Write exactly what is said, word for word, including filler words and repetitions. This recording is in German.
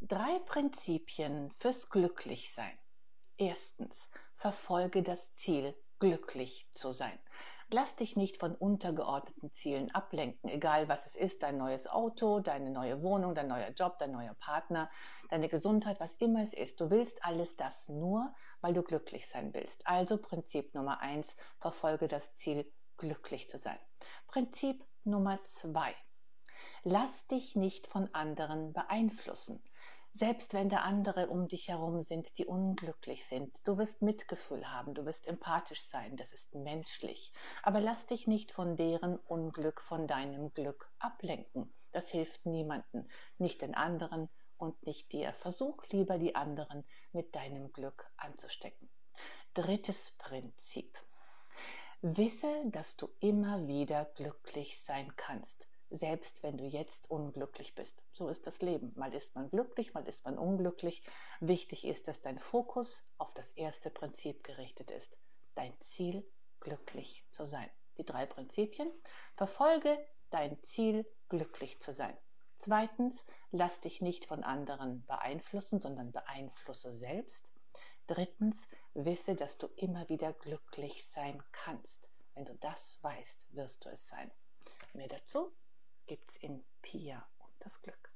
Drei Prinzipien fürs Glücklichsein. Erstens, verfolge das Ziel, glücklich zu sein. Lass dich nicht von untergeordneten Zielen ablenken, egal was es ist, dein neues Auto, deine neue Wohnung, dein neuer Job, dein neuer Partner, deine Gesundheit, was immer es ist. Du willst alles das nur, weil du glücklich sein willst. Also Prinzip Nummer eins, verfolge das Ziel, glücklich zu sein. Prinzip Nummer zwei. Lass dich nicht von anderen beeinflussen. Selbst wenn da andere um dich herum sind, die unglücklich sind, du wirst Mitgefühl haben, du wirst empathisch sein, das ist menschlich. Aber lass dich nicht von deren Unglück, von deinem Glück ablenken. Das hilft niemandem, nicht den anderen und nicht dir. Versuch lieber die anderen mit deinem Glück anzustecken. Drittes Prinzip. Wisse, dass du immer wieder glücklich sein kannst, selbst wenn du jetzt unglücklich bist. So ist das Leben. Mal ist man glücklich, mal ist man unglücklich. Wichtig ist, dass dein Fokus auf das erste Prinzip gerichtet ist. Dein Ziel, glücklich zu sein. Die drei Prinzipien. Verfolge dein Ziel, glücklich zu sein. Zweitens, lass dich nicht von anderen beeinflussen, sondern beeinflusse selbst. Drittens, wisse, dass du immer wieder glücklich sein kannst. Wenn du das weißt, wirst du es sein. Mehr dazu gibt's in Pia und das Glück.